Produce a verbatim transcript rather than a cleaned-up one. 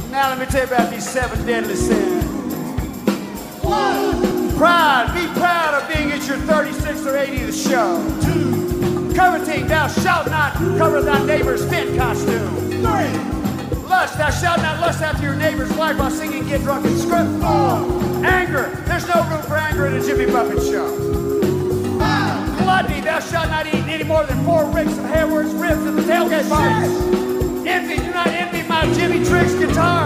Now let me tell you about these seven deadly sins. One, pride. Be proud of being at your thirty-sixth or eightieth show. Two, coveting. Thou shalt not cover thy neighbor's fit costume. Three, lust. Thou shalt not lust after your neighbor's wife while singing Get Drunk and Script. Four, anger. There's no room for anger at a Jimmy Buffett show. Five, gluttony. Thou shalt not eat any more than four ricks of hairworks ribs at the tailgate party. Envy. Do not envy my Jimmy Tricks guitar.